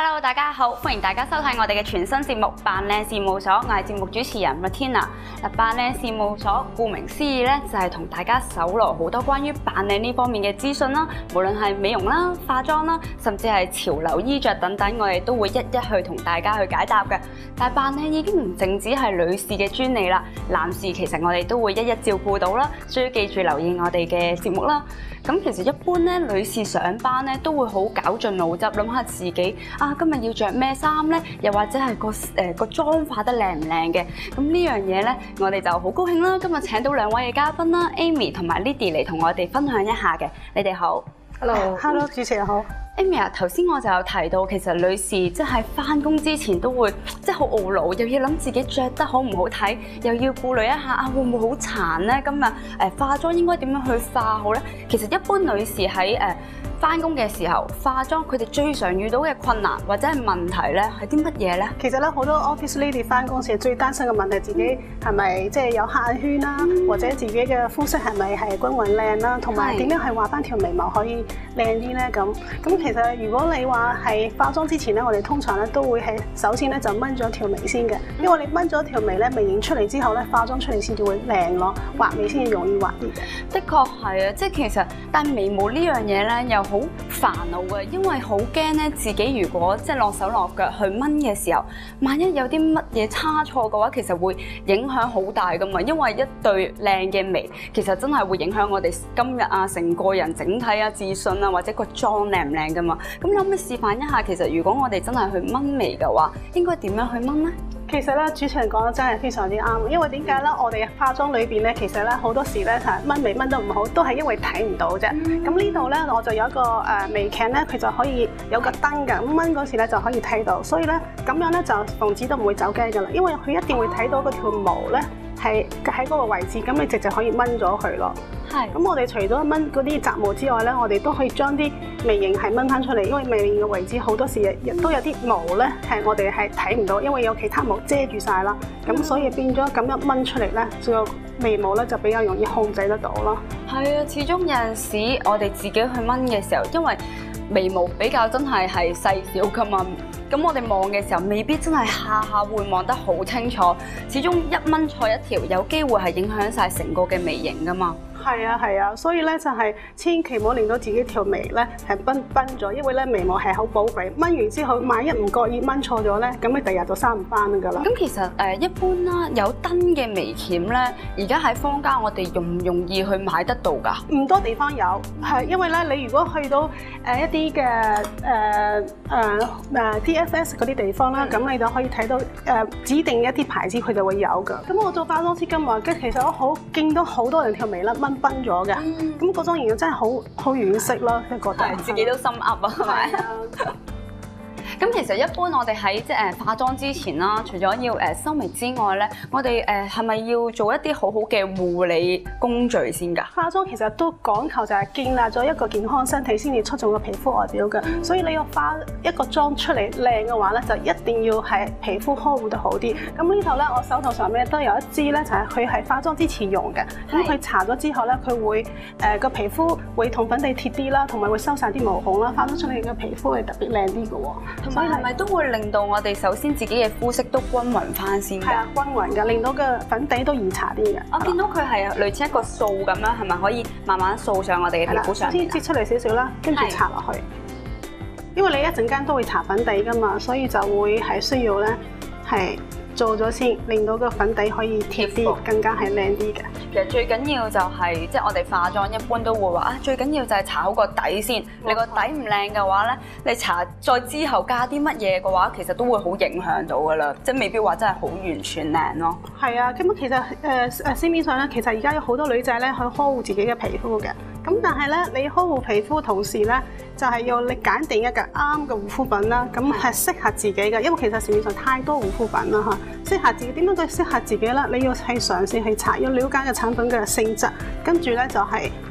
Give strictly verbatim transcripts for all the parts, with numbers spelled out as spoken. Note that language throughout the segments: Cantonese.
Hello， 大家好，歡迎大家收睇我哋嘅全新節目《扮靚事務所》，我係節目主持人 Matina。嗱，扮靚事務所顧名思義咧，就係同大家搜羅好多關於扮靚呢方面嘅資訊啦，無論係美容啦、化妝啦，甚至係潮流衣着等等，我哋都會一一去同大家去解答嘅。但係扮靚已經唔淨止係女士嘅專利啦，男士其實我哋都會一一照顧到啦，所以記住留意我哋嘅節目啦。咁其實一般咧，女士上班咧都會好絞盡腦汁，諗下自己啊今日要着咩衫咧，又或者係個誒、呃、個妝化得靚唔靚嘅。咁呢樣嘢咧，我哋就好高興啦！今日請到兩位嘅嘉賓啦 ，Amy 同埋 Lidy 嚟同我哋分享一下嘅。你哋好 ，Hello，Hello， 主持人好。 Amy 啊，頭先我就有提到，其實女士即係返工之前都會即係好懊惱，又要諗自己着得好唔好睇，又要顧慮一下啊會唔會好殘咧？今日誒、呃、化妝應該點樣去化好咧？其實一般女士喺誒返工嘅時候化妝，佢哋最常遇到嘅困難或者係問題咧係啲乜嘢咧？ 其實咧好多 office lady 返工時最擔心嘅問題，自己係咪即係有黑眼圈啦，嗯、或者自己嘅膚色係咪係均勻靚啦，同埋點樣係畫返條眉毛可以靚啲咧？咁咁其實如果你話係化妝之前咧，我哋通常咧都會係首先咧就掹咗條眉先嘅，因為你掹咗條眉咧，眉影出嚟之後咧，化妝出嚟先至會靚咯，畫眉先至容易畫啲嘅。 的確係啊，即係其實但眉毛呢樣嘢咧又好煩惱嘅，因為好驚咧自己如果即係落手落腳去掹嘅時候，萬一有啲乜嘢差錯嘅話，其實會影響好大噶嘛。因為一對靚嘅眉，其實真係會影響我哋今日啊成個人整體啊自信啊或者個妝靚唔靚噶嘛。咁你可唔可以示範一下，其實如果我哋真係去掹眉嘅話，應該點樣去掹咧？ 其實咧，主持人講得真係非常之啱，因為點解咧？我哋化妝裏邊咧，其實咧好多時咧係掹眉掹得唔好，都係因為睇唔到啫。咁、嗯、呢度咧，我就有一個誒眉鉗咧，佢就可以有個燈㗎，咁掹嗰時咧就可以睇到，所以咧咁樣咧就防止都唔會走雞㗎啦，因為佢一定會睇到嗰條毛咧係喺嗰個位置，咁你直接可以掹咗佢咯。係。咁我哋除咗掹嗰啲雜毛之外咧，我哋都可以將啲眉形係掹翻出嚟，因為眉形嘅位置好多時亦都有啲毛咧係我哋係睇唔到，因為有其他毛遮住晒啦。咁、嗯、所以變咗咁樣掹出嚟咧，個眉毛咧就比較容易控制得到咯。係啊，始終有陣時我哋自己去掹嘅時候，因為眉毛比較真係係細小噶嘛，咁我哋望嘅時候未必真係下下會望得好清楚，始終一掹錯一條，有機會係影響晒成個嘅眉形噶嘛。係啊係啊，所以咧就係千祈唔好令到自己條眉咧係崩崩咗，因為咧眉毛係好寶貴，掹完之後萬一唔覺意掹錯咗咧，咁你第日就生唔翻㗎啦。咁其實誒一般啦，有燈嘅眉鉗咧，而家喺坊間我哋容唔容易去買得到㗎？唔多地方有，係因為咧你如果去到誒一啲嘅誒誒誒 D F S 嗰啲地方啦，咁、嗯、你就可以睇到誒、呃、指定一啲牌子佢就會有㗎。咁我做化妝師咁耐，跟其實我好見到好多人條眉甩掹崩咗嘅，咁嗰種形象真係好好惋惜咯，即係覺得自己都心噏啊，係咪？咁其實一般我哋喺即係誒化妝之前啦，除咗要誒修眉之外咧，我哋誒係咪要做一啲好好嘅護理工序先㗎？化妝其實都講求就係建立咗一個健康身體先至出眾嘅皮膚外表嘅，嗯、所以你要化一個妝出嚟靚嘅話咧，就一定要係皮膚呵護得好啲。咁呢度咧，我手頭上面都有一支咧，就係佢係化妝之前用嘅。咁佢搽咗之後咧，佢會誒個、呃、皮膚會同粉地貼啲啦，同埋會收晒啲毛孔啦，化咗出嚟嘅皮膚係特別靚啲嘅喎。所以係咪都會令到我哋首先自己嘅膚色都均勻翻先㗎？係啊，均勻㗎，令到個粉底都易搽啲嘅。我見到佢係類似一個掃咁樣，係咪可以慢慢掃上我哋嘅皮膚上面？先擠出嚟少少啦，跟住搽落去。因為你一陣間都會搽粉底㗎嘛，所以就會係需要咧係做咗先，令到個粉底可以貼啲，更加係靚啲嘅。其實最緊要就係、是、即係我哋化妝一般都會話啊，最緊要就係搽好個底先。你個底唔靚嘅話咧，你搽再之後加啲乜嘢嘅話，其實都會好影響到噶啦，即係未必話真係好完全靚咯。係啊，咁其實誒誒市面上咧，其實而家有好多女仔咧去呵護自己嘅皮膚嘅。咁但係咧，你呵護皮膚同時咧，就係、是、要你揀定一個啱嘅護膚品啦。咁係適合自己嘅，因為其實市面上太多護膚品啦嚇，適合自己點樣佢適合自己啦？你要係嘗試去查，要了解嘅產品嘅性質，跟住咧就係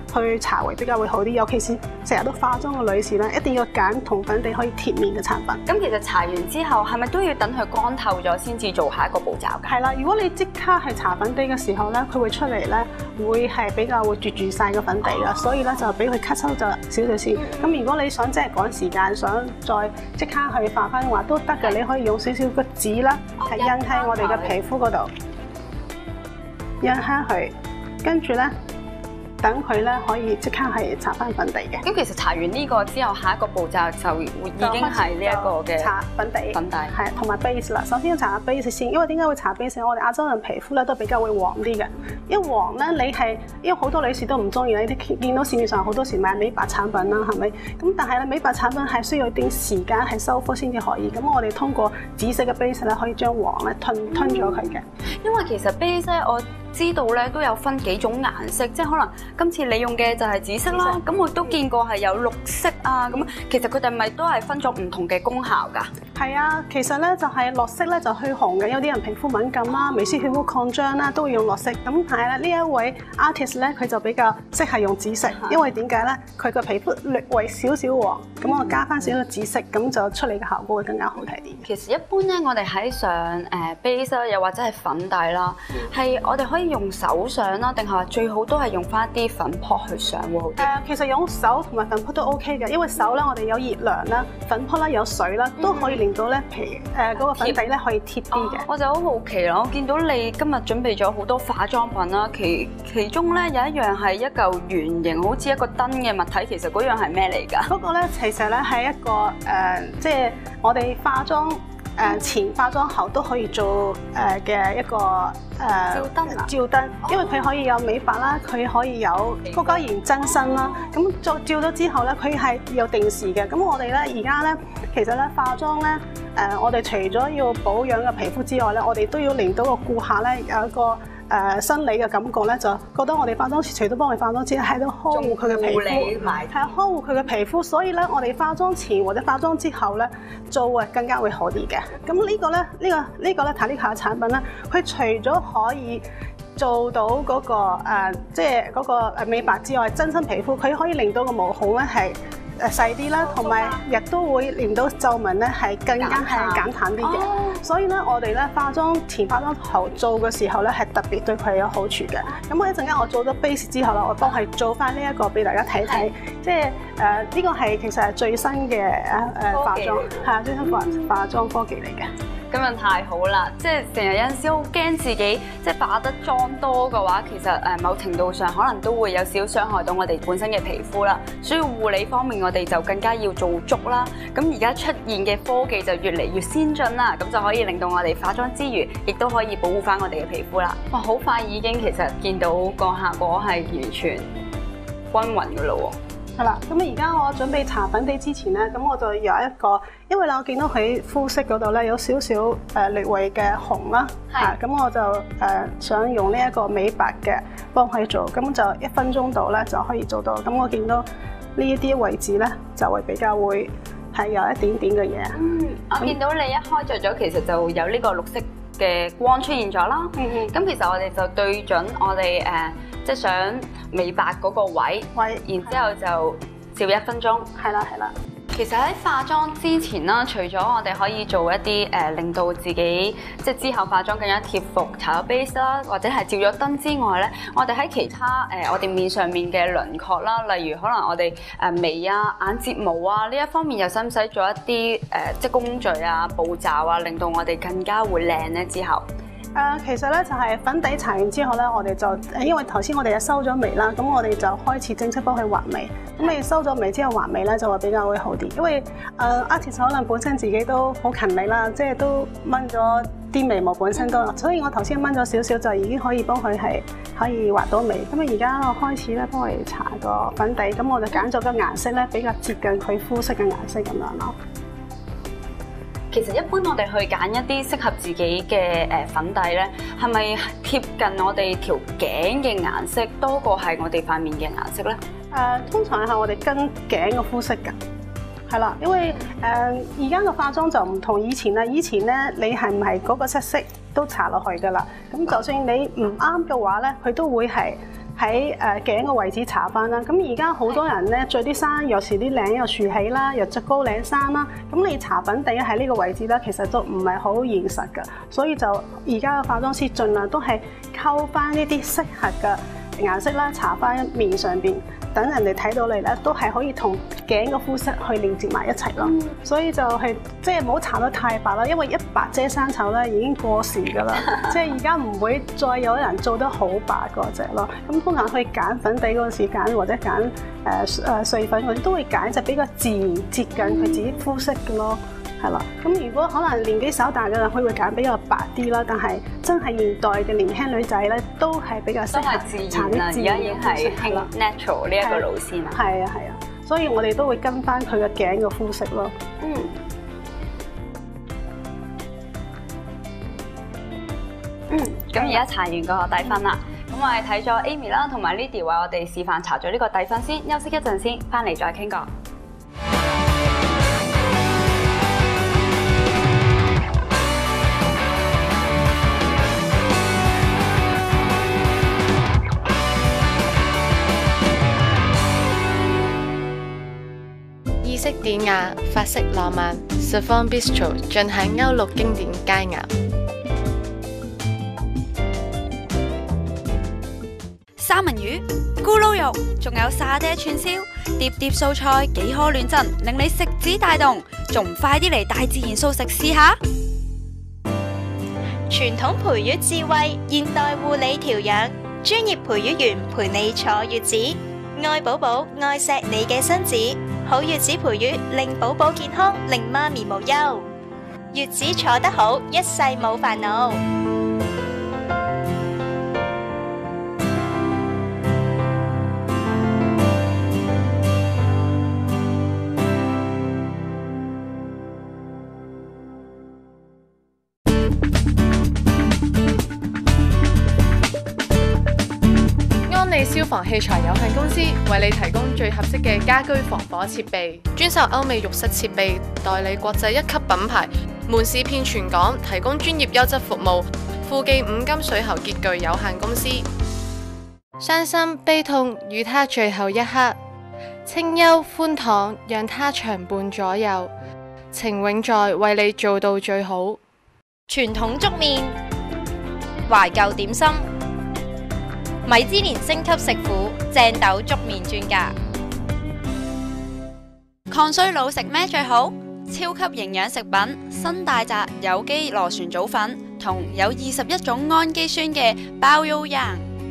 去搽會比較會好啲。尤其是成日都化妝嘅女士咧，一定要揀同粉底可以貼面嘅產品。 咁其實搽完之後，係咪都要等佢乾透咗先至做下一個步驟㗎？ 係啦，如果你即刻係搽粉底嘅時候咧，佢會出嚟咧，會係比較會絕住晒個粉底㗎，所以咧就俾佢吸收咗少少先。咁、嗯、如果你想即係趕時間，想再即刻去化翻嘅話都得嘅，你可以用少少個紙啦，係印喺我哋嘅皮膚嗰度，印下去，跟住咧。等佢咧可以即刻係搽翻粉底嘅。咁其實搽完呢個之後，下一個步驟就會已經係呢一個嘅搽粉底， 粉底係同埋 base 啦。首先要搽下 base 先，因為點解會搽 base？我哋亞洲人皮膚咧都比較會黃啲嘅。一黃咧，你係因為好多女士都唔中意你啲見到市面上好多時買美白產品啦，係咪？咁但係咧美白產品係需要一段時間係修復先至可以。咁我哋通過紫色嘅 base 咧，可以將黃咧吞吞咗佢嘅。 因為其實 base 咧我知道咧都有分幾種顏色，即係可能今次你用嘅就係紫色啦，咁我都見過係有綠色啊，咁其實佢哋咪都係分咗唔同嘅功效㗎？ 係啊，其實咧就係綠色咧就去紅嘅，有啲人皮膚敏感啦、微絲血管擴張啦，都會用綠色。咁但係咧呢一位 artist 咧佢就比較適合用紫色，因為點解咧？佢個皮膚略為少少黃，咁我加翻少少紫色，咁就出嚟嘅效果會更加好睇啲。 其實一般咧，我哋喺上誒 base 啦，又或者係粉底啦，係、嗯、我哋可以用手上啦，定係話最好都係用翻啲粉撲去上會好啲？誒、呃， 其實用手同埋粉撲都 OK 嘅，因為手咧我哋有熱涼啦，粉撲啦有水啦，都可以令到咧皮誒嗰個粉底咧可以貼啲嘅。 我就好好奇啦，我見到你今日準備咗好多化妝品啦，其其中咧有一樣係一嚿圓形，好似一個燈嘅物體，其實嗰樣係咩嚟㗎？ 嗰個咧其實咧係一個誒，即、呃、係、就是、我哋化妝。誒前化妝後都可以做誒嘅一個誒照燈啦，照燈，因為佢可以有美白啦，佢可以有高膠原增生啦。咁照照咗之後咧，佢係有定時嘅。咁我哋咧而家咧，其實咧化妝咧誒，我哋除咗要保養嘅皮膚之外咧，我哋都要令到個顧客咧有一個誒生理嘅感覺咧，就覺得我哋化妝除咗幫佢化妝之外，喺度呵護佢嘅皮膚，係啊呵護佢嘅皮膚。所以咧，我哋化妝前或者化妝之後咧，做會更加會好啲嘅。咁呢個咧，呢、呢個呢、呢個咧，睇呢個產品咧，佢除咗可以做到嗰、嗰個誒，即係嗰個誒美白之外，增生皮膚，佢可以令到個毛孔咧係誒細啲啦，同埋亦都會令到皺紋咧係更加係減淡啲嘅。所以咧，我哋咧化妝前、化妝後做嘅時候咧，係特別對佢有好處嘅。咁我一陣間我做咗 base 之後啦，我幫佢做翻呢一個俾大家睇睇，即係誒呢個係其實係最新嘅誒誒化妝，係啊最新化化妝科技嚟嘅。 咁樣太好啦！即係成日有陣時好驚自己即係化得妝多嘅話，其實誒某程度上可能都會有少傷害到我哋本身嘅皮膚啦。所以護理方面，我哋就更加要做足啦。咁而家出現嘅科技就越嚟越先進啦，咁就可以令到我哋化妝之餘，亦都可以保護翻我哋嘅皮膚啦。哇！好快已經其實見到個效果係完全均勻嘅咯喎。 係啦，咁而家我準備搽粉底之前咧，咁我就有一個，因為咧我見到佢膚色嗰度咧有少少誒略微嘅紅啦，係，咁我就誒想用呢一個美白嘅幫佢做，咁就一分鐘度咧就可以做到。咁我見到呢一啲位置咧就會比較會係有一點點嘅嘢。 嗯，我見到你一開着咗，其實就有呢個綠色嘅光出現咗啦。嗯嗯，咁其實我哋就對準我哋誒。呃即係想美白嗰個位，位然之後就照一分鐘。 係啦，係啦。 其實喺化妝之前啦，除咗我哋可以做一啲誒、呃、令到自己即係之後化妝更加貼服，搽咗 base 啦，或者係照咗燈之外咧，我哋喺其他誒、呃、我哋面上面嘅輪廓啦，例如可能我哋誒眉啊、眼睫毛啊呢一方面，又使唔使做一啲誒、呃、即係工序啊、步驟啊，令到我哋更加會靚咧之後？ 誒、呃、其實咧就係、是、粉底搽完之後咧，我哋就因為頭先我哋又收咗眉啦，咁我哋就開始正式幫佢畫眉。咁你收咗眉之後畫眉咧就會比較會好啲，因為誒、呃、artist 可能本身自己都好勤力啦，即係都掹咗啲眉毛本身都，所以我頭先掹咗少少就已經可以幫佢係可以畫到眉。咁啊而家我開始咧幫佢搽個粉底，咁我就揀咗個顏色咧比較接近佢膚色嘅顏色咁樣咯。 其實一般我哋去揀一啲適合自己嘅誒粉底咧，係咪貼近我哋條頸嘅顏色多過係我哋塊面嘅顏色咧？誒、 呃，通常係我哋跟頸嘅膚色㗎，係啦，因為誒而家嘅化妝就唔同以前啦。以前咧，你係唔係嗰個色色都搽落去㗎啦？咁就算你唔啱嘅話咧，佢都會係喺誒頸個位置搽翻啦。咁而家好多人咧着啲衫，有時啲領又豎起啦，又着高領衫啦。咁你搽粉底喺呢個位置咧，其實都唔係好現實㗎。所以就而家嘅化妝師盡量都係溝翻呢啲適合嘅顏色啦，搽翻面上邊。等人哋睇到你咧，都係可以同頸嘅膚色去連接埋一齊咯。嗯、所以就係即係唔好搽得太白啦，因為一白遮三醜咧已經過時㗎啦。即係而家唔會再有人做得好白嗰隻咯。咁通常去揀粉底嗰陣時揀或者揀誒誒碎粉嗰啲都會揀就比較自然接近佢自己膚色嘅咯。係啦，咁如果可能年紀稍大嘅人，佢會揀比較白啲啦。但係真係現代嘅年輕女仔咧，都係比較適合搽啲自然。而家已經係興 natural 呢一個路線啦。 係啊係啊，所以我哋都會跟翻佢嘅頸嘅膚色咯。嗯。 嗯，咁而家搽完個底粉啦，咁、嗯、我哋睇咗 Amy 啦，同埋 Lidy 為我哋示範搽咗呢個底粉先，休息一陣先，翻嚟再傾過。 意式典雅，法式浪漫 ，Savon Bistro 盡享歐陸經典佳肴。 三文魚、咕嚕肉，仲有沙爹串燒，碟碟素菜，幾可亂真，令你食指大動，仲唔快啲嚟大自然素食試下？ 傳統培育智慧，現代護理調養，專業培育員陪你坐月子，愛寶寶，愛錫你嘅身子。好月子培育，令寶寶健康，令媽咪無憂。月子坐得好，一世冇煩惱。 消防器材有限公司為你提供最合適嘅家居防火設備，專售歐美浴室設備，代理國際一級品牌，門市遍全港，提供專業優質服務。富記五金水喉潔具有限公司。傷心悲痛與他最後一刻，清幽寬敞讓他長伴左右，情永在為你做到最好。 傳統粥麵，懷舊點心。米芝蓮星級食府正豆粥麵專家。 抗衰老食咩最好？超級營養食品新大澤有機螺旋藻粉同有二十一種氨基酸嘅包優養。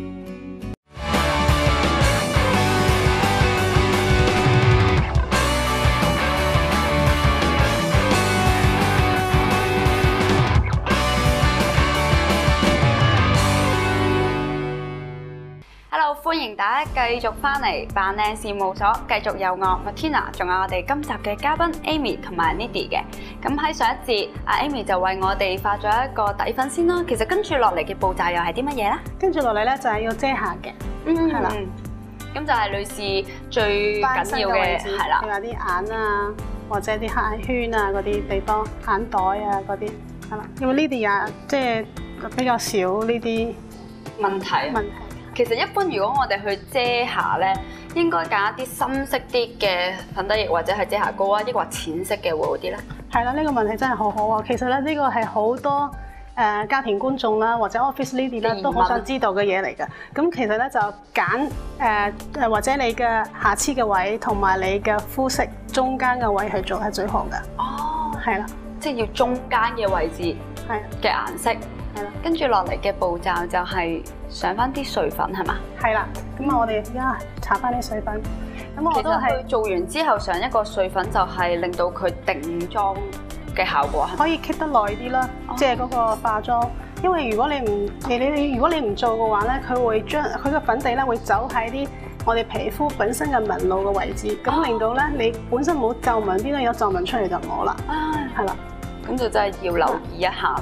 Hello， 歡迎大家繼續翻嚟扮靚事務所，繼續有我 Martina， 仲有我哋今集嘅嘉賓 Amy 同埋 Lidy 嘅。咁喺上一節，阿 Amy 就為我哋化咗一個底粉先啦。其實跟住落嚟嘅步驟又係啲乜嘢咧？ 跟住落嚟咧就係要遮瑕嘅， 嗯， 係啦。 咁就係女士最緊要嘅係啦， 譬如話啲眼啊，或者啲黑眼圈啊嗰啲地方，眼袋啊嗰啲係啦。因為 Lidy 啊，即係比較少呢啲問題問題。其實一般如果我哋去遮瑕咧，應該揀一啲深色啲嘅粉底液或者係遮瑕膏啊，抑或淺色嘅會好啲咧？ 係啦，呢個問題真係好好啊！其實咧，呢個係好多誒家庭觀眾啦，或者 office lady 啦，都好想知道嘅嘢嚟㗎。咁其實咧就揀誒誒或者你嘅瑕疵嘅位同埋你嘅膚色中間嘅位去做係最好嘅。哦，係啦， 即係要中間嘅位置係嘅顏色。係啦，跟住落嚟嘅步驟就係上翻啲碎粉係嘛？係啦， 咁啊我哋而家搽翻啲碎粉。咁我都係做完之後上一個碎粉就係令到佢定妝嘅效果， 可以 keep 得耐啲啦。即係嗰個化妝，因為如果你唔你你如果你唔做嘅話咧，佢會將佢個粉底咧會走喺啲我哋皮膚本身嘅紋路嘅位置，咁令到咧你本身冇皺紋，邊度有皺紋出嚟就冇啦。係啦， 咁就真係要留意一下啦。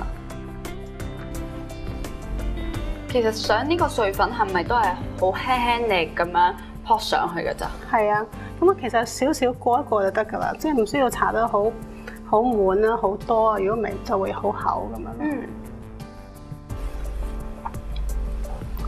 其實上呢個碎粉係咪都係好輕輕力咁樣撲上去㗎咋？ 係啊，咁啊其實少少過一過就得㗎啦，即係唔需要搽得好好滿啦、好多啊，如果唔係就會好厚咁樣。嗯。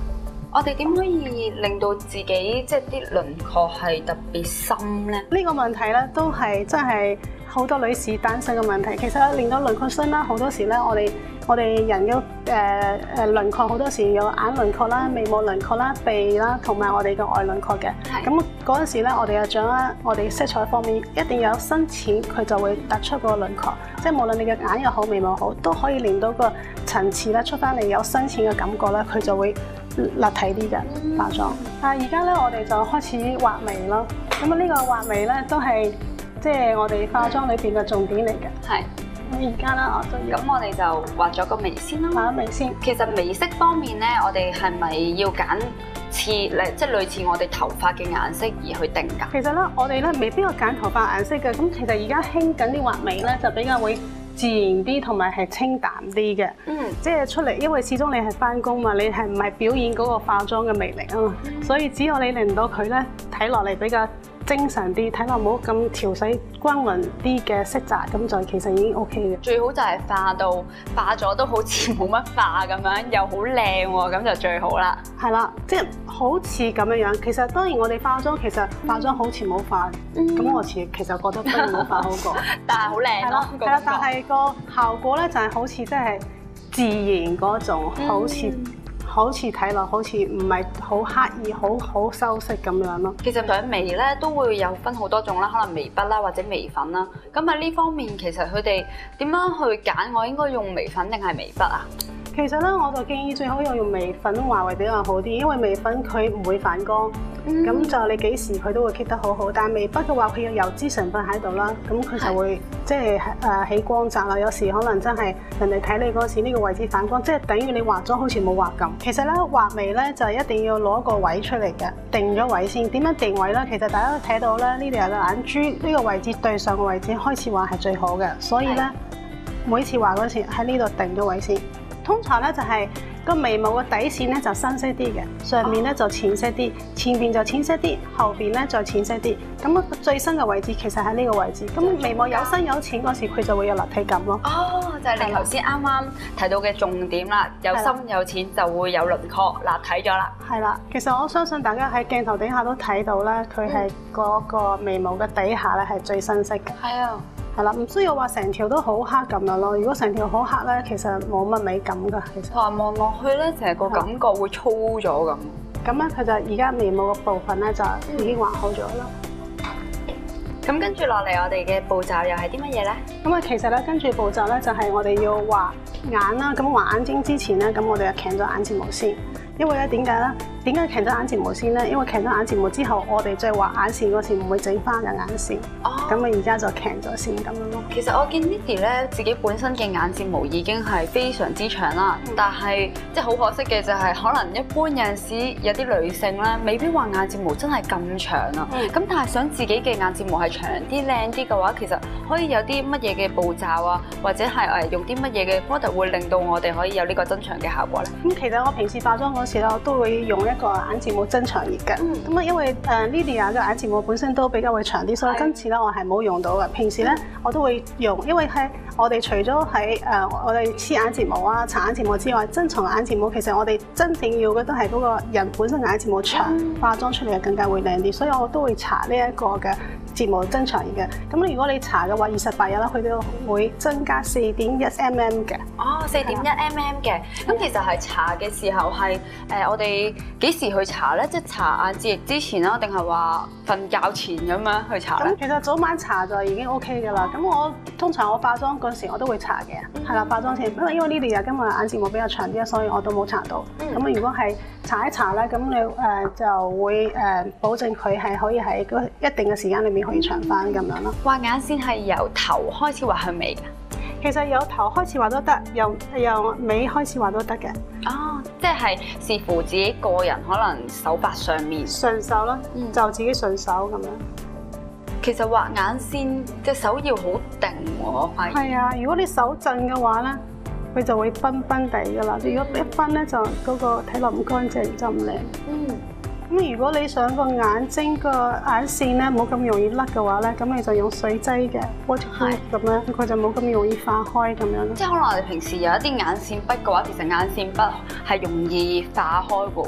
我哋點可以令到自己即係啲輪廓係特別深咧？ 呢個問題咧都係真係好多女士擔心嘅問題。其實令到輪廓深啦，好多時咧我哋我哋人嘅誒誒輪廓好多時有眼輪廓啦、眉毛輪廓啦、鼻啦，同埋我哋嘅外輪廓嘅。咁嗰陣時咧，我哋就掌握我哋色彩方面一定要有深淺，佢就會突出個輪廓。即係無論你嘅眼又好、眉毛好，都可以令到個層次咧出翻嚟有深淺嘅感覺咧，佢就會立體啲嘅化妝。但係而家咧，我哋就開始畫眉咯。咁啊，呢個畫眉咧都係即係我哋化妝裏邊嘅重點嚟嘅。係。咁而家咧，我都要。 咁我哋就畫咗個眉先啦。 畫咗眉先。 其實眉色方面咧，我哋係咪要揀似類即係類似我哋頭髮嘅顏色而去定㗎？ 其實咧，我哋咧未必要揀頭髮顏色嘅。咁其實而家興緊啲畫眉咧，就比較會自然啲，同埋係清淡啲嘅。嗯。即係出嚟，因為始終你係翻工嘛，你係唔係表演嗰個化妝嘅魅力啊嘛？嗯、所以只要你令到佢咧睇落嚟比較精神啲，睇落冇咁調洗均勻啲嘅色澤，咁就其實已經 O K 嘅。 最好就係化到化咗都好似冇乜化咁樣，又好靚喎，咁就最好啦。 係啦，即係好似咁樣樣。其實當然我哋化妝，其實化妝好似冇化，咁、嗯、我似其實覺得不如冇化好過。 但係好靚咯。 係啦，但係個效果咧就係好似即係自然嗰種，嗯、好似。好似睇落好似唔係好刻意、好好修飾咁樣咯。 其實上眉咧都會有分好多種啦，可能眉筆啦或者眉粉啦。咁喺呢方面，其實佢哋點樣去揀？我應該用眉粉定係眉筆啊？ 其實咧，我就建議最好用用眉粉畫會比較好啲，因為眉粉佢唔會反光，咁、嗯、就你幾時佢都會 keep 得好好。但係眉筆嘅話，佢有油脂成分喺度啦，咁佢就會即係誒起光澤啦。有時可能真係人哋睇你嗰時呢個位置反光，即係等於你畫咗好似冇畫咁。其實咧畫眉咧就一定要攞個位出嚟嘅，定咗位先。點樣定位咧？其實大家都睇到咧，呢度有個眼珠，呢個位置對上個位置開始畫係最好嘅。所以咧每次畫嗰時喺呢度定咗位先。通常咧就係個眉毛嘅底線咧就深色啲嘅，上面咧就淺色啲，前邊就淺色啲，後邊咧再淺色啲。咁最深嘅位置其實喺呢個位置。咁眉毛有深有淺嗰時，佢就會有立體感咯。 哦，就係、是、你頭先啱啱提到嘅重點啦，有深有淺就會有輪廓立體咗啦。係啦， 其實我相信大家喺鏡頭底下都睇到咧，佢係嗰個眉毛嘅底下咧係最深色嘅。係啊。係啦，唔需要話成條都好黑咁樣咯。如果成條好黑咧，其實冇乜美感㗎。其實望落去咧，成個感覺會粗咗咁。 咁咧，佢就而家眉毛嘅部分咧就已經畫好咗啦。 咁跟住落嚟，我哋嘅步驟又係啲乜嘢咧？ 咁啊，其實咧跟住步驟咧就係我哋要畫眼啦。咁畫眼睛之前咧，咁我哋就鉗咗眼睫毛先。因為咧點解咧？點解鉗咗眼睫毛先咧？因為鉗咗眼睫毛之後，我哋再畫眼線嗰時唔會整翻嘅眼線。哦。咁啊，而家就鉗咗先咁樣咯。 其實我見 Lidy 咧自己本身嘅眼睫毛已經係非常之長啦，嗯、但係即係好可惜嘅就係可能一般有陣時有啲女性咧未必畫眼睫毛真係咁長啊。咁、嗯、但係想自己嘅眼睫毛係長啲靚啲嘅話，其實可以有啲乜嘢嘅步驟啊，或者係誒用啲乜嘢嘅 product 會令到我哋可以有呢個增長嘅效果咧？咁其實我平時化妝嗰時咧，我都會用一個眼睫毛增長液嘅。咁啊、嗯，因為誒 Lidy 嘅眼睫毛本身都比較會長啲，所以今次咧我係冇用到嘅。平時咧我都會用，因為係我哋除咗喺誒我哋黐眼睫毛啊、搽眼睫毛之外，增長眼睫毛其實我哋真正要嘅都係嗰個人本身眼睫毛長，嗯、化妝出嚟更加會靚啲，所以我都會搽呢一個嘅睫毛增長液嘅。咁如果你搽嘅話，二十八日啦，佢都會增加四點一 mm 嘅。 哦，四點一 mm 嘅。咁其實係搽嘅時候係誒、呃、我哋幾時去搽咧？即係搽眼睫液之前啦，定係話瞓覺前咁樣去搽咧？ 咁其實早晚搽就已經 OK 嘅啦。咁我通常我化妝嗰時我都會搽嘅，係啦、嗯，化妝前。因為因為 Lidy 今日眼睫毛比較長啲，所以我都冇搽到。咁、嗯、如果係搽一搽咧，咁你誒、呃、就會誒、呃、保證佢係可以喺一定嘅時間裏面可以長翻咁樣咯。 畫眼線係由頭開始畫去尾嘅。 其實由頭開始畫都得，由由尾開始畫都得嘅。 哦，即係視乎自己個人可能手法上面順手啦，嗯、就自己順手咁樣。 其實畫眼線隻手要好定喎，係。係啊，如果你手震嘅話咧，佢就會崩崩地噶啦。如果一崩咧，就嗰個睇落唔乾淨，就唔靚。嗯。咁如果你想個眼睛個眼線咧冇咁容易甩嘅話咧，咁你就用水劑嘅 waterproof 咁樣，佢就冇咁容易化開咁樣咯。 即係可能我哋平時有一啲眼線筆嘅話，其實眼線筆係容易化開嘅喎。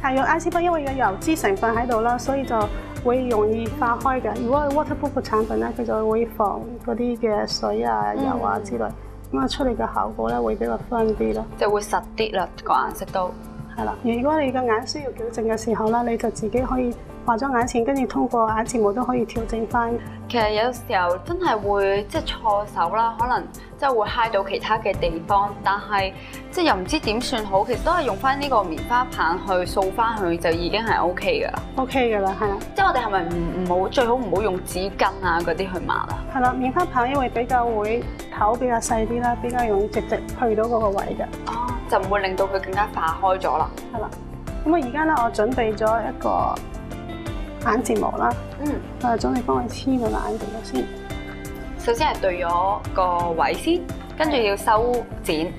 係用 I C 筆，因為有油脂成分喺度啦，所以就會容易化開嘅。如果係 waterproof 嘅產品咧，佢就會防嗰啲嘅水啊、油啊之類，咁啊出嚟嘅效果咧會比較分啲咯， 就會實啲啦，個顏色都係啦。如果你嘅眼需要矯正嘅時候咧，你就自己可以化咗眼線，跟住通過眼睫毛都可以調整翻。 其實有時候真係會即係錯手啦，可能即係會揩到其他嘅地方，但係即係又唔知點算好。其實都係用翻呢個棉花棒去掃翻佢就已經係 O K 㗎啦。 O K 㗎啦，係啦。 即係我哋係咪唔唔好最好唔好用紙巾啊嗰啲去抹啊？ 係啦，棉花棒因為比較會頭比較細啲啦，比較容易直直去到嗰個位嘅。 哦，就唔會令到佢更加化開咗啦。 係啦。咁啊，而家咧我準備咗一個眼睫毛啦。嗯。我準備幫佢黐到眼睫毛先。 首先係對咗個位先，跟住要修剪。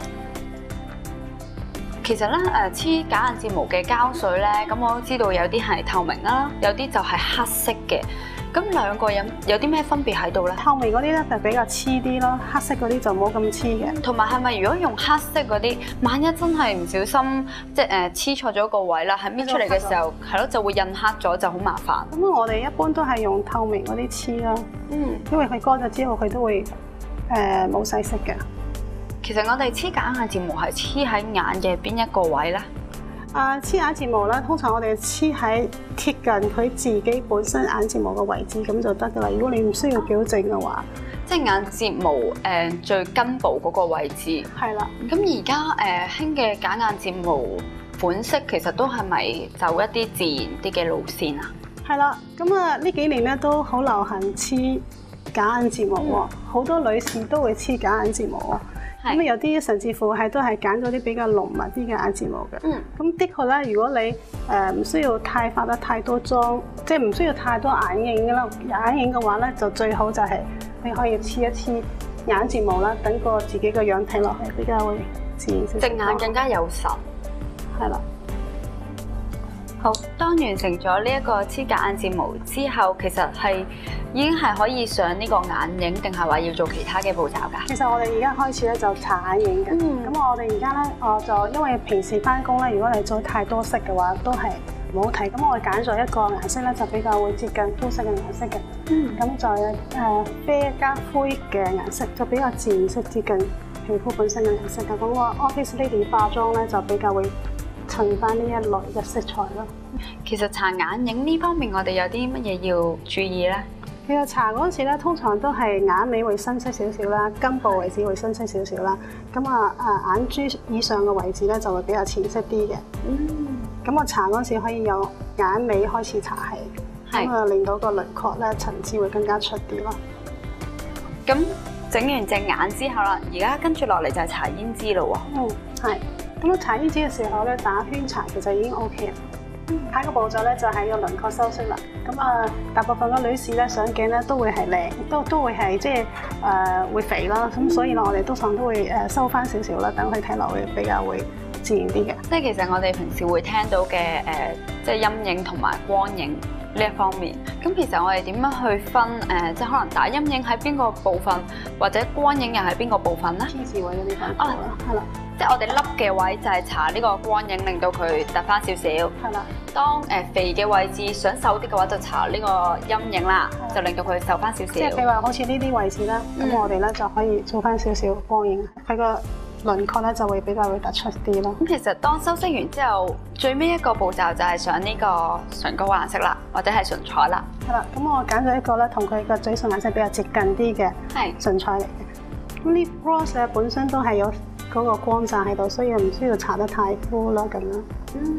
其實咧誒黐假眼睫毛嘅膠水咧，咁我都知道有啲係透明啦，有啲就係黑色嘅。咁兩個有有啲咩分別喺度咧？ 透明嗰啲咧就比較黐啲咯，黑色嗰啲就冇咁黐嘅。 同埋係咪如果用黑色嗰啲，萬一真係唔小心即係誒黐錯咗個位啦，係搣出嚟嘅時候係咯就會印黑咗，就好麻煩。 咁我哋一般都係用透明嗰啲黐啦，嗯，因為佢乾咗之後佢都會誒冇晒色嘅。 其實我哋黐假眼睫毛係黐喺眼嘅邊一個位咧？ 啊，黐眼睫毛咧，通常我哋黐喺貼近佢自己本身眼睫毛嘅位置咁就得噶啦。如果你唔需要矯正嘅話， 即係眼睫毛誒最根部嗰個位置。 係啦。 咁而家誒興嘅假眼睫毛款式其實都係咪走一啲自然啲嘅路線啊？ 係啦。咁啊呢幾年咧都好流行黐假眼睫毛喎，好、嗯、多女士都會黐假眼睫毛喎。咁有啲甚至乎係都係揀咗啲比較濃密啲嘅眼睫毛嘅。嗯。咁的確咧，如果你誒唔需要太化得太多妝，即係唔需要太多眼影嘅啦，眼影嘅話咧就最好就係你可以黐一黐眼睫毛啦，等個自己個樣睇落去比較會自然少少。 隻眼更加有神。 係啦。 好，當完成咗呢一個黐假眼睫毛之後，其實係已經係可以上呢個眼影，定係話要做其他嘅步驟㗎？ 其實我哋而家開始咧就搽眼影嘅。嗯。咁我哋而家咧，我就因為平時翻工咧，如果你做太多色嘅話，都係唔好睇。咁我哋揀咗一個顏色咧，就比較會接近膚色嘅顏色嘅。嗯。咁就係誒啡加灰嘅顏色，就比較自然色，接近皮膚本身嘅顏色嘅。咁我 Office Lady 化妝咧就比較會襯翻呢一類嘅色彩咯。 其實搽眼影呢方面，我哋有啲乜嘢要注意咧？ 其實搽嗰陣時咧，通常都係眼尾會深色少少啦，根部位置會深色少少啦。咁啊啊眼珠以上嘅位置咧就會比較淺色啲嘅。嗯。咁我搽嗰陣時可以由眼尾開始搽起，咁啊令到個輪廓咧層次會更加出啲咯。 咁整完隻眼之後啦，而家跟住落嚟就係搽胭脂咯喎。 嗯，係。咁啊搽胭脂嘅時候咧，打圈搽其實已經 O K 啦。下一個步驟咧就係個輪廓修飾啦。咁啊，大部分嘅女士咧上鏡咧都會係靚，都都會係即係誒會肥啦。咁所以咧我哋通常都會誒收翻少少啦，等佢睇落會比較會自然啲嘅。 即係其實我哋平時會聽到嘅誒、呃，即係陰影同埋光影呢一方面。咁其實我哋點樣去分誒、呃，即係可能打陰影喺邊個部分，或者光影又喺邊個部分咧？ T 字位嗰啲分啊，係啦。即係我哋凹嘅位就係搽呢個光影，令到佢凸翻少少。係啦。當誒肥嘅位置想瘦啲嘅話，就搽呢個陰影啦，就令到佢瘦翻少少。 即係譬如話好似呢啲位置啦，咁、嗯、我哋咧就可以做翻少少光影，佢個輪廓咧就會比較會突出啲咯。 咁其實當修飾完之後，最尾一個步驟就係上呢個唇膏顏色啦，或者係唇彩啦。 係啦，咁我揀咗一個咧同佢個嘴唇顏色比較接近啲嘅唇彩嚟嘅。咁呢 rose 咧本身都係有嗰個光澤喺度，所以唔需要搽得太敷咯，咁樣。嗯。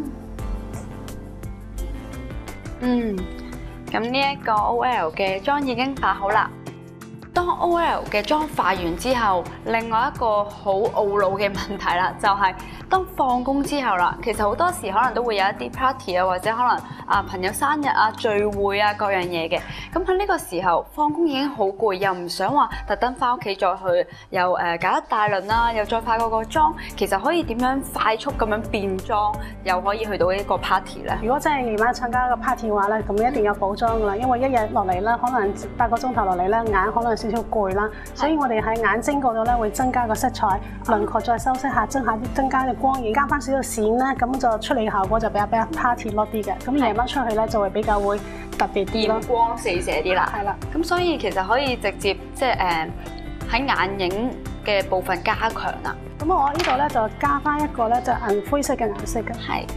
嗯，咁呢一個 O L 嘅妝已經化好啦。當 O L 嘅妝化完之後，另外一個好懊惱嘅問題啦，就係、是、當放工之後啦，其實好多時可能都會有一啲 party 啊，或者可能啊朋友生日啊聚會啊各樣嘢嘅。咁喺呢個時候放工已經好攰，又唔想話特登翻屋企再去又誒搞一大輪啦，又再化個個妝。其實可以點樣快速咁樣變妝，又可以去到呢個 party 咧？如果真係夜晚參加一個 party 嘅話咧，咁一定要補妝噶啦，因為一日落嚟咧，可能八個鐘頭落嚟咧，眼可能少少攰啦，所以我哋喺眼睛嗰度咧會增加個色彩，輪廓再修飾下，增下增加嘅光影，加翻少少閃咧，咁就出嚟嘅效果就比較比較 party 落啲嘅。咁夜晚出去咧就會比較會特別啲咯， 豔光四射啲啦。 係啦， 咁所以其實可以直接即係誒喺眼影嘅部分加強啦。 咁我呢度咧就加翻一個咧就銀灰色嘅顏色嘅， 係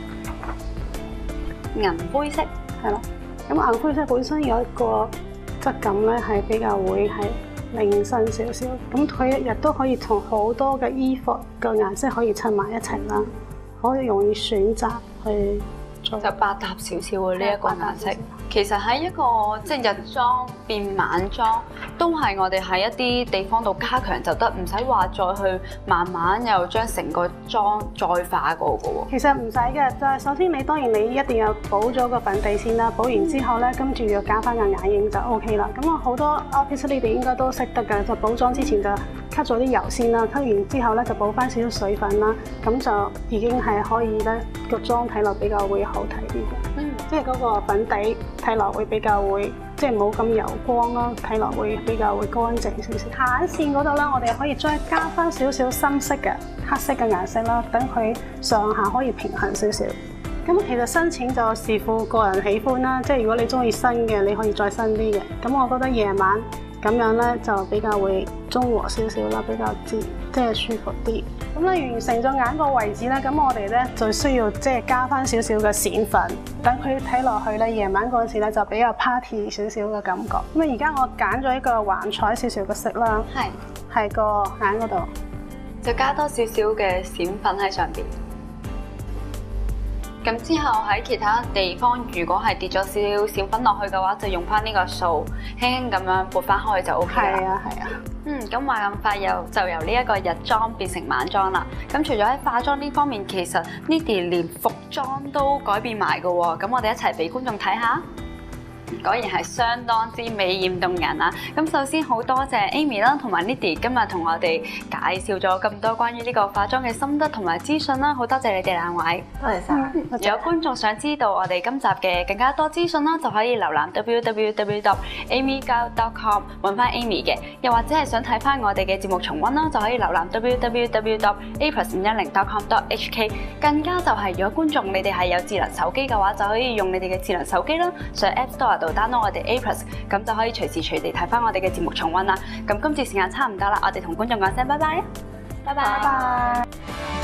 銀灰色， 係啦。咁銀灰色本身有一個質感咧係比較會係靚身少少，咁佢亦都可以同好多嘅衣服嘅顏色可以襯埋一齊啦，可以容易選擇去做。 就百搭少少嘅呢一個顏色。其實喺一個即係日裝變晚裝，都係我哋喺一啲地方度加強就得，唔使話再去慢慢又將成個妝再化過嘅喎。 其實唔使嘅，就係首先你當然你一定要補咗個粉底先啦，補完之後咧，跟住要加翻個眼影就 O K 啦。咁我好多 artist 你哋應該都識得嘅，就補妝之前就吸咗啲油先啦，吸完之後咧就補翻少少水分啦，咁就已經係可以咧個妝睇落比較會好睇啲嘅。嗯，即係嗰個粉底睇落會比較會即係冇咁油光啦，睇落會比較會乾淨少少。下一線嗰度咧，我哋可以再加翻少少深色嘅黑色嘅顏色啦，等佢上下可以平衡少少。咁其實深淺就視乎個人喜歡啦，即係如果你中意深嘅，你可以再深啲嘅。咁我覺得夜晚咁樣咧就比較會中和少少啦，比較自即係舒服啲。咁咧完成咗眼個位置咧，咁我哋咧就需要即係加翻少少嘅閃粉，等佢睇落去咧夜晚嗰陣時咧就比較 party 少少嘅感覺。咁啊而家我揀咗一個幻彩少少嘅色啦， 係係個眼嗰度， 就加多少少嘅閃粉喺上邊。咁之後喺其他地方，如果係跌咗少少閃粉落去嘅話，就用翻呢個掃，輕輕咁樣撥翻開就 O K 啦。係啊係啊。 嗯，咁話咁快又就由呢一個日裝變成晚裝啦。咁除咗喺化妝呢方面，其實 Nidhi 連服裝都改變埋㗎喎。咁我哋一齊俾觀眾睇下。果然係相當之美豔動人啊！咁首先好多謝 Amy 啦，同埋 Nidhi 今日同我哋介紹咗咁多關於呢個化妝嘅心得同埋資訊啦，好多謝你哋兩位，多謝晒。如果觀眾想知道我哋今集嘅更加多資訊啦，就可以瀏覽 w w w dot amy gal dot com 揾翻 Amy 嘅，又或者係想睇翻我哋嘅節目重溫啦，就可以瀏覽 w w w dot a plus 五一零 dot com dot h k。更加就係如果觀眾你哋係有智能手機嘅話，就可以用你哋嘅智能手機啦，上 App Store度 download 我哋 A plus， 咁就可以隨時隨地睇翻我哋嘅節目重溫啦。咁今次時間差唔多啦，我哋同觀眾講聲拜拜，拜拜。拜拜。